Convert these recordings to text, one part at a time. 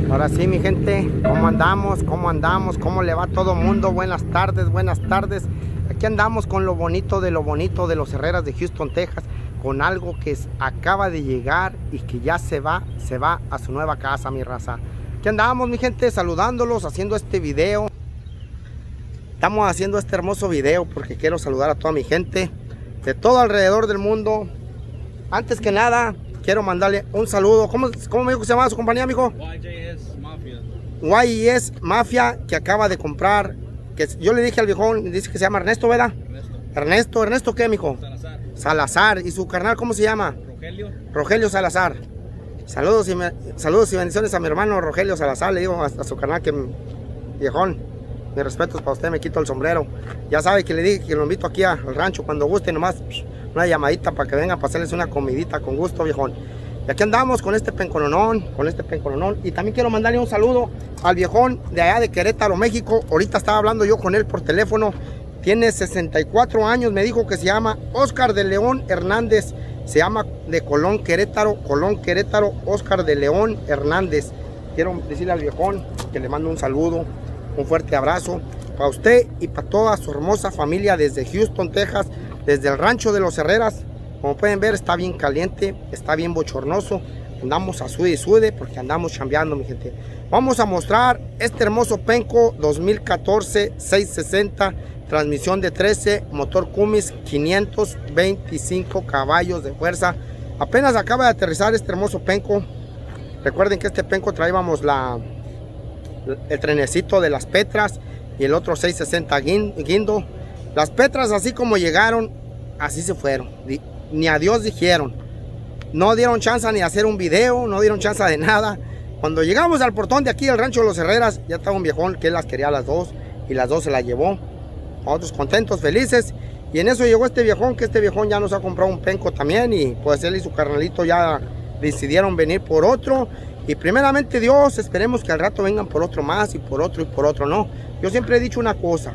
Ahora sí, mi gente, ¿cómo andamos? ¿Cómo andamos? ¿Cómo le va a todo mundo? Buenas tardes, buenas tardes. Aquí andamos con lo bonito de los Herreras de Houston, Texas, con algo que acaba de llegar y que ya se va a su nueva casa, mi raza. Aquí andamos, mi gente, saludándolos, haciendo este video. Estamos haciendo este hermoso video porque quiero saludar a toda mi gente de todo alrededor del mundo. Antes que nada, quiero mandarle un saludo. ¿Cómo me dijo que se llama su compañía, amigo? YS Mafia. YS Mafia, que acaba de comprar. Que yo le dije al viejón, dice que se llama Ernesto, ¿verdad? Ernesto, ¿qué, mijo? Salazar. ¿Y su carnal cómo se llama? Rogelio Salazar. Saludos y bendiciones a mi hermano Rogelio Salazar. Le digo a su carnal que viejón, mis respetos para usted, me quito el sombrero. Ya sabe que le dije que lo invito aquí al rancho cuando guste, nomás una llamadita para que vengan a pasarles una comidita con gusto, viejón. Y aquí andamos con este pencononón, y también quiero mandarle un saludo al viejón de allá de Querétaro, México. Ahorita estaba hablando yo con él por teléfono. Tiene 64 años, me dijo que se llama Oscar de León Hernández. Se llama de Colón, Querétaro, Oscar de León Hernández. Quiero decirle al viejón que le mando un saludo, un fuerte abrazo para usted y para toda su hermosa familia desde Houston, Texas, desde el rancho de los Herreras. Como pueden ver, está bien caliente, está bien bochornoso. Andamos a sude y sude porque andamos chambeando, mi gente. Vamos a mostrar este hermoso penco 2014 660, transmisión de 13, motor Cummins, 525 caballos de fuerza. Apenas acaba de aterrizar este hermoso penco. Recuerden que este penco traíamos el trenecito de las Petras y el otro 660 guindo. Las Petras, así como llegaron, así se fueron. Ni adiós dijeron. No dieron chance ni de hacer un video, no dieron chance de nada. Cuando llegamos al portón de aquí del rancho de los Herreras, ya estaba un viejón que él las quería a las dos y las dos se las llevó. Nosotros contentos, felices. Y en eso llegó este viejón, que este viejón ya nos ha comprado un penco también. Y pues él y su carnalito ya decidieron venir por otro. Y primeramente Dios, esperemos que al rato vengan por otro más y por otro no. Yo siempre he dicho una cosa,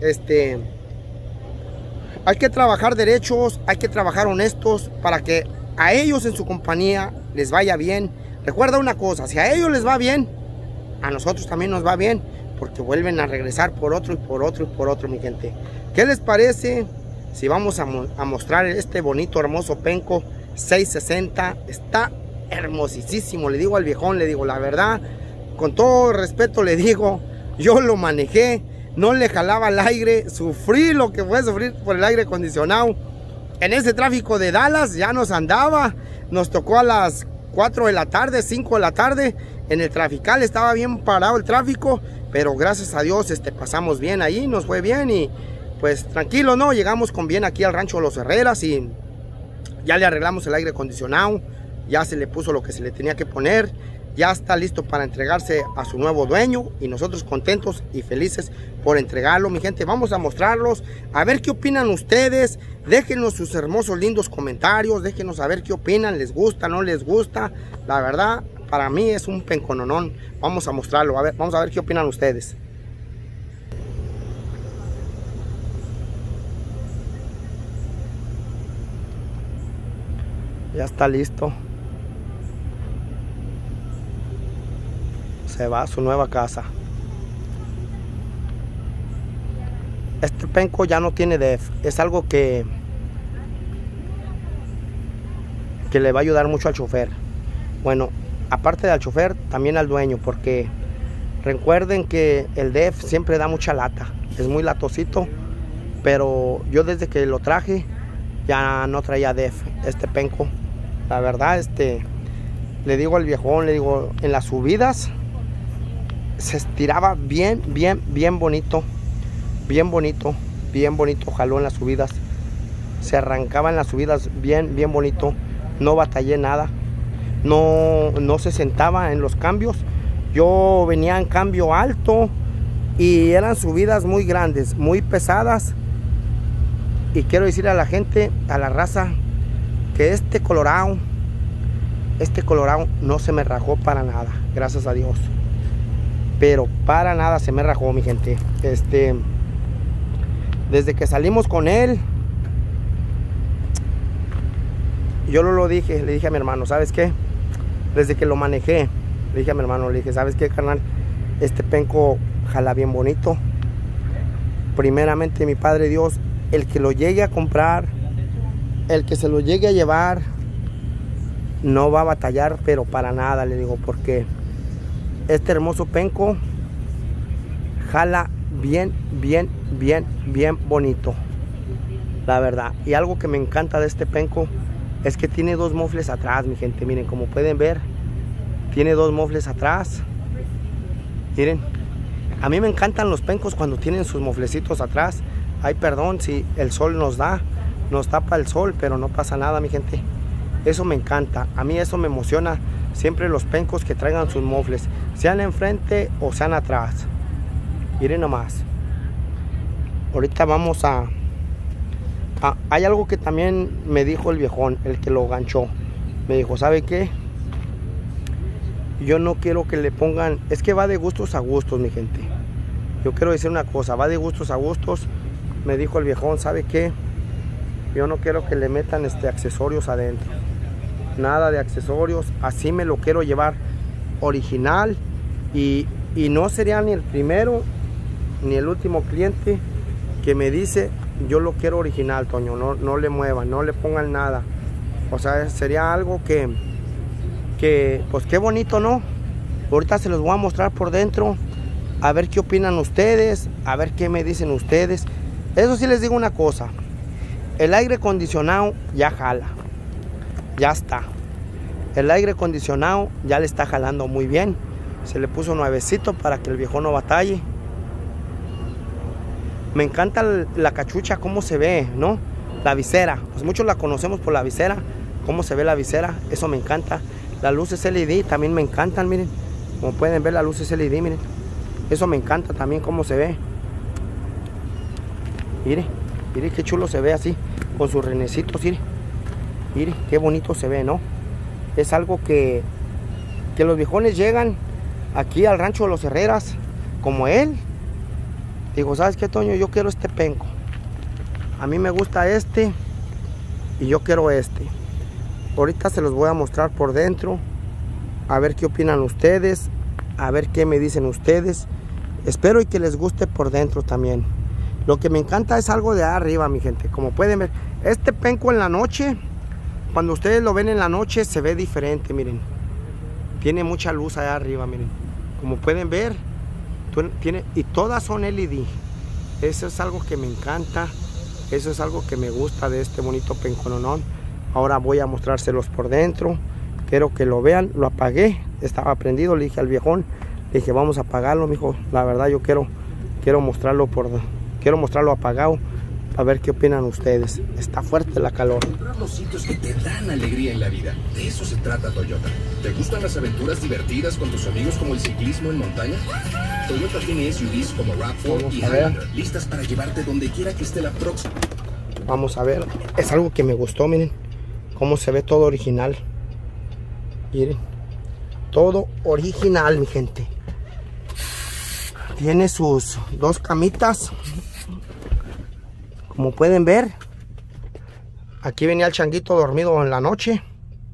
hay que trabajar derechos, hay que trabajar honestos para que a ellos en su compañía les vaya bien. Recuerda una cosa, si a ellos les va bien, a nosotros también nos va bien, porque vuelven a regresar por otro, mi gente. ¿Qué les parece si vamos a mostrar este bonito, hermoso penco 660? Está hermosísimo, le digo al viejón, le digo la verdad, con todo respeto le digo, yo lo manejé, no le jalaba el aire, sufrí lo que fue sufrir por el aire acondicionado. En ese tráfico de Dallas ya nos andaba, nos tocó a las 4 de la tarde, 5 de la tarde, en el trafical estaba bien parado el tráfico, pero gracias a Dios pasamos bien ahí, nos fue bien y pues tranquilo, ¿no? Llegamos con bien aquí al rancho de los Herreras y ya le arreglamos el aire acondicionado, ya se le puso lo que se le tenía que poner, ya está listo para entregarse a su nuevo dueño y nosotros contentos y felices por entregarlo, mi gente. Vamos a mostrarlos, a ver qué opinan ustedes, déjenos sus hermosos lindos comentarios, déjenos saber qué opinan, les gusta, no les gusta. La verdad, para mí es un pencononón. Vamos a mostrarlo, vamos a ver qué opinan ustedes. Ya está listo. Se va a su nueva casa. Este penco ya no tiene DEF. Es algo que le va a ayudar mucho al chofer. Bueno, aparte del chofer, también al dueño, porque recuerden que el DEF siempre da mucha lata. Es muy latosito, pero yo desde que lo traje ya no traía DEF este penco. La verdad, le digo al viejón, le digo, en las subidas se estiraba bien bonito, jaló en las subidas, se arrancaba en las subidas bien bonito, no batallé nada, no se sentaba en los cambios. Yo venía en cambio alto y eran subidas muy grandes, muy pesadas, y quiero decirle a la gente, a la raza, que este Colorado no se me rajó para nada, gracias a Dios. Pero para nada se me rajó, mi gente. Desde que salimos con él, yo lo dije, le dije a mi hermano, ¿sabes qué? Desde que lo manejé, Le dije a mi hermano, le dije, ¿sabes qué, carnal? Este penco jala bien bonito. Primeramente, mi Padre Dios, el que lo llegue a comprar, el que se lo llegue a llevar, no va a batallar, pero para nada, le digo, porque este hermoso penco jala bien bonito, la verdad. Y algo que me encanta de este penco es que tiene dos mofles atrás, mi gente. Miren, como pueden ver, tiene dos mofles atrás. Miren, a mí me encantan los pencos cuando tienen sus moflecitos atrás. Ay, perdón si el sol nos tapa el sol, pero no pasa nada, mi gente. Eso me encanta, a mí eso me emociona. Siempre los pencos que traigan sus mofles, sean enfrente o sean atrás. Miren nomás. Ahorita vamos a... hay algo que también me dijo el viejón, el que lo ganchó. Me dijo, ¿sabe qué? Yo no quiero que le pongan... Es que va de gustos a gustos, mi gente. Yo quiero decir una cosa, va de gustos a gustos. Me dijo el viejón, ¿sabe qué? Yo no quiero que le metan accesorios adentro. Nada de accesorios. Así me lo quiero llevar original. Y no sería ni el primero ni el último cliente que me dice, yo lo quiero original, Toño. No le muevan, no le pongan nada. O sea, sería algo que pues qué bonito, ¿no? Ahorita se los voy a mostrar por dentro, a ver qué opinan ustedes, a ver qué me dicen ustedes. Eso sí les digo una cosa, el aire acondicionado ya jala, ya está. El aire acondicionado ya le está jalando muy bien. Se le puso nuevecito para que el viejo no batalle. Me encanta la cachucha, cómo se ve, ¿no? La visera, pues muchos la conocemos por la visera, cómo se ve la visera, eso me encanta. Las luces LED también me encantan, miren. Como pueden ver, las luces LED, miren. Eso me encanta también, cómo se ve. Mire, mire qué chulo se ve así, con sus renecitos, mire. Mire, qué bonito se ve, ¿no? Es algo que los viejones llegan aquí al rancho de los Herreras, como él. Digo, ¿sabes qué, Toño? Yo quiero este penco. A mí me gusta este y yo quiero este. Ahorita se los voy a mostrar por dentro, a ver qué opinan ustedes, a ver qué me dicen ustedes. Espero y que les guste por dentro también. Lo que me encanta es algo de arriba, mi gente. Como pueden ver, este penco en la noche, cuando ustedes lo ven en la noche, se ve diferente, miren. Tiene mucha luz allá arriba, miren. Como pueden ver, y todas son LED. Eso es algo que me encanta. Eso es algo que me gusta de este bonito pencononón. Ahora voy a mostrárselos por dentro. Quiero que lo vean. Lo apagué, estaba prendido. Le dije al viejón, le dije, vamos a apagarlo, mijo. La verdad yo quiero mostrarlo apagado. A ver qué opinan ustedes. Está fuerte la calor. Encontrar los sitios que te dan alegría en la vida. De eso se trata Toyota. ¿Te gustan las aventuras divertidas con tus amigos como el ciclismo en montaña? Toyota tiene SUVs como RAV4 y Highlander, listas para llevarte donde quiera que esté la próxima. Vamos a ver. Es algo que me gustó, miren. Cómo se ve todo original. Miren. Todo original, mi gente. Tiene sus dos camitas. Como pueden ver, aquí venía el changuito dormido en la noche.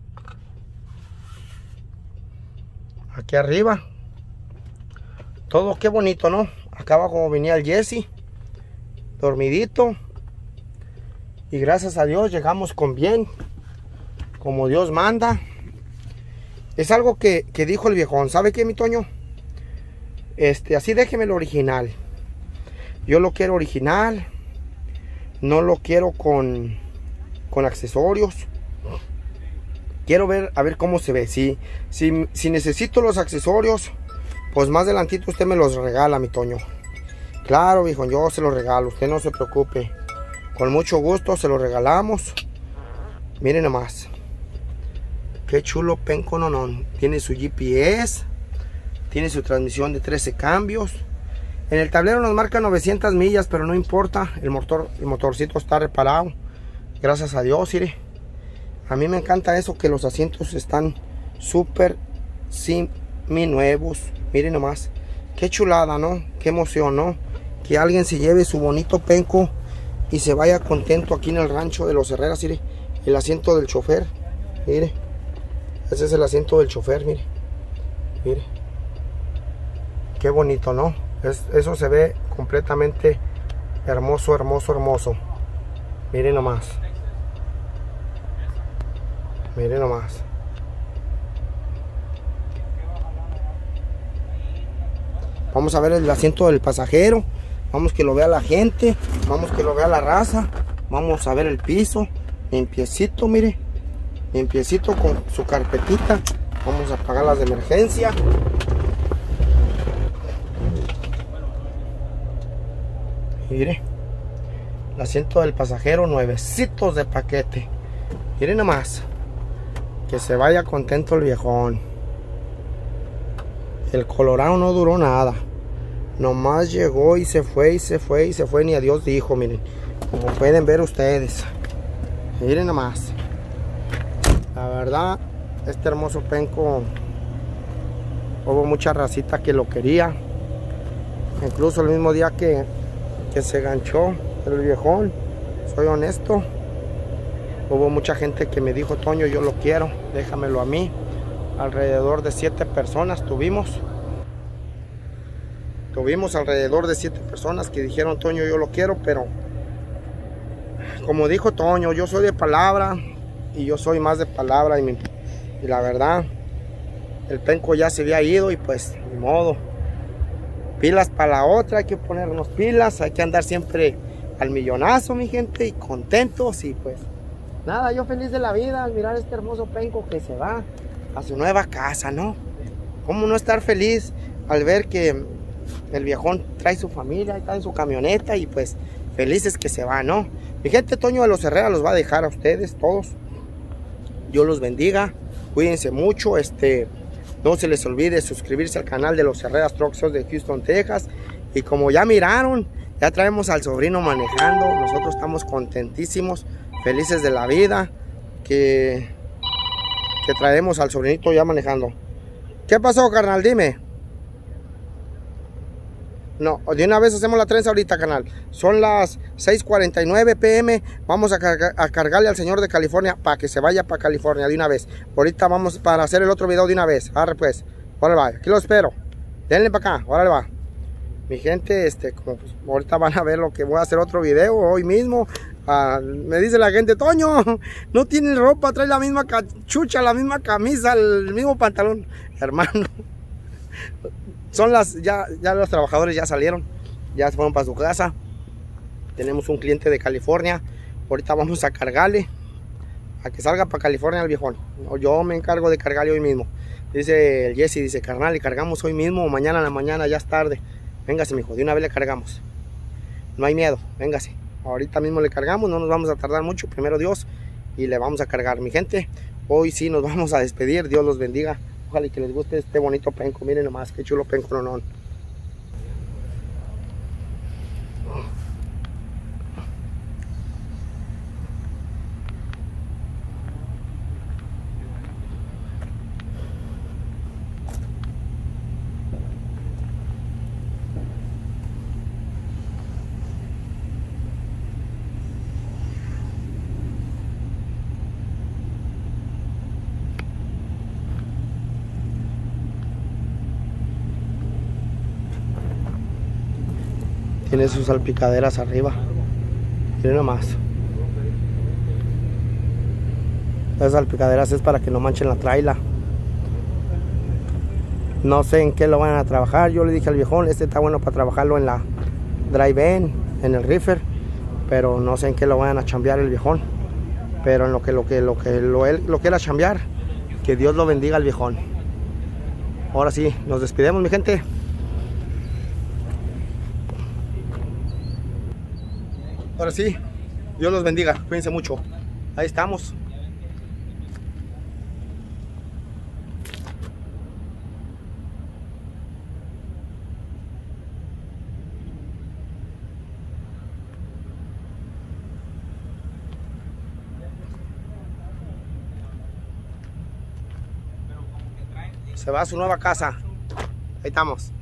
Aquí arriba. Todo qué bonito, ¿no? Acá abajo venía el Jesse, dormidito. Y gracias a Dios llegamos con bien, como Dios manda. Es algo que dijo el viejón. ¿Sabe qué, mi Toño? Así déjeme el original. Yo lo quiero original. No lo quiero con accesorios. Quiero ver, a ver cómo se ve. Si necesito los accesorios, pues más adelantito usted me los regala, mi Toño. Claro, viejo, yo se los regalo. Usted no se preocupe. Con mucho gusto se los regalamos. Miren nomás. Qué chulo pencononón. Tiene su GPS. Tiene su transmisión de 13 cambios. En el tablero nos marca 900 millas, pero no importa. El motorcito está reparado. Gracias a Dios, mire. A mí me encanta eso, que los asientos están súper nuevos. Miren nomás. Qué chulada, ¿no? Qué emoción, ¿no? Que alguien se lleve su bonito penco y se vaya contento aquí en el rancho de los Herreras, mire. El asiento del chofer, mire. Ese es el asiento del chofer, mire. Mire. Qué bonito, ¿no? Eso se ve completamente hermoso, hermoso, hermoso. Miren nomás. Miren nomás. Vamos a ver el asiento del pasajero. Vamos que lo vea la gente. Vamos que lo vea la raza. Vamos a ver el piso. Limpiecito, mire. Limpiecito con su carpetita. Vamos a apagar las de emergencia. Mire. El asiento del pasajero, nuevecitos de paquete. Miren nomás. Que se vaya contento el viejón. El Colorado no duró nada. Nomás llegó y se fue, y se fue, y se fue. Ni a Dios dijo, miren. Como pueden ver ustedes. Miren nomás. La verdad, este hermoso penco, hubo mucha racita que lo quería. Incluso el mismo día que se ganchó el viejón, soy honesto, hubo mucha gente que me dijo: Toño, yo lo quiero, déjamelo a mí. Alrededor de 7 personas tuvimos alrededor de 7 personas que dijeron: Toño, yo lo quiero. Pero como dijo Toño, yo soy de palabra, y yo soy más de palabra, y la verdad, el penco ya se había ido, y pues ni modo. Pilas para la otra, hay que ponernos pilas, hay que andar siempre al millonazo, mi gente, y contentos. Y pues nada, yo feliz de la vida al mirar este hermoso penco que se va a su nueva casa, ¿no? ¿Cómo no estar feliz al ver que el viejón trae su familia, está en su camioneta, y pues felices que se va, ¿no? Mi gente, Toño de los Herrera los va a dejar a ustedes todos. Dios los bendiga, cuídense mucho. No se les olvide suscribirse al canal de los Herreras Truck Shows de Houston, Texas. Y como ya miraron, ya traemos al sobrino manejando. Nosotros estamos contentísimos, felices de la vida, que traemos al sobrinito ya manejando. ¿Qué pasó, carnal? Dime. No, de una vez hacemos la trenza ahorita, carnal. Son las 6:49 p.m. Vamos a cargarle al señor de California para que se vaya para California de una vez. Ahorita vamos para hacer el otro video de una vez. Arre pues, órale va, aquí lo espero. Denle para acá, órale va. Mi gente, como pues, ahorita van a ver lo que voy a hacer otro video hoy mismo. Me dice la gente: Toño, no tiene ropa, trae la misma cachucha, la misma camisa, el mismo pantalón. Hermano, son ya los trabajadores ya salieron, ya se fueron para su casa. Tenemos un cliente de California. Ahorita vamos a cargarle a que salga para California el viejón. Yo me encargo de cargarle hoy mismo. Dice el Jesse, dice: carnal, le cargamos hoy mismo o mañana en la mañana, ya es tarde. Véngase, mijo, de una vez le cargamos. No hay miedo, véngase. Ahorita mismo le cargamos, no nos vamos a tardar mucho, primero Dios, y le vamos a cargar. Mi gente, hoy sí nos vamos a despedir. Dios los bendiga. Ojalá que les guste este bonito penco. Miren nomás, qué chulo penco, no. Tiene sus salpicaderas arriba. Miren nomás. Esas salpicaderas es para que no manchen la traila. No sé en qué lo van a trabajar. Yo le dije al viejón: este está bueno para trabajarlo en la drive-in, en el reefer, pero no sé en qué lo van a chambear el viejón. Pero en lo que lo quiera chambear, que Dios lo bendiga al viejón. Ahora sí, nos despedimos, mi gente. Ahora sí, Dios los bendiga, cuídense mucho. Ahí estamos. Se va a su nueva casa. Ahí estamos.